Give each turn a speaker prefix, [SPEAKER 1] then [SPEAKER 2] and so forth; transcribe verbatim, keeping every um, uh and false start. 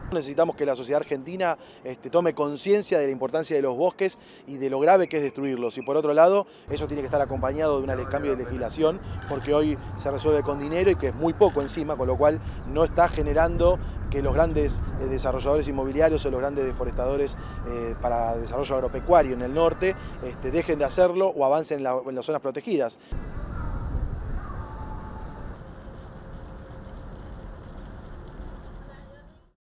[SPEAKER 1] Necesitamos que la sociedad argentina este, tome conciencia de la importancia de los bosques y de lo grave que es destruirlos. Y por otro lado, eso tiene que estar acompañado de un cambio de legislación, porque hoy se resuelve con dinero y que es muy poco encima, con lo cual no está generando que los grandes eh, desarrolladores inmobiliarios o los grandes deforestadores eh, para desarrollo agropecuario en el norte este, dejen de hacerlo o avancen en, la, en las zonas protegidas.